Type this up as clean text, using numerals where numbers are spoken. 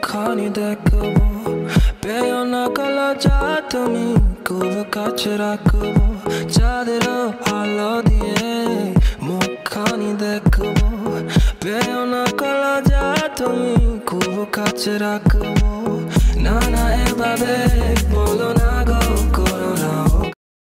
মুখখানি দেখবো, পেও না কলজা তুমি, খুব কাছে রাখবো, চাঁদের আলো দিয়ে মুখখানি দেখবো, পেও না কলজা তুমি, খুব কাছে রাখবো। না না এভাবে বলো